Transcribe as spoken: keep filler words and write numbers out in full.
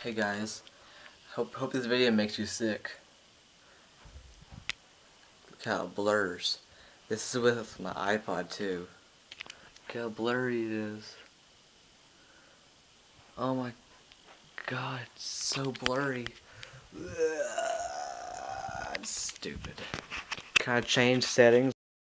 Hey guys, hope hope this video makes you sick. Look how it blurs. This is with my iPod too. Look how blurry it is. Oh my god, it's so blurry. Ugh, it's stupid. Can I change settings?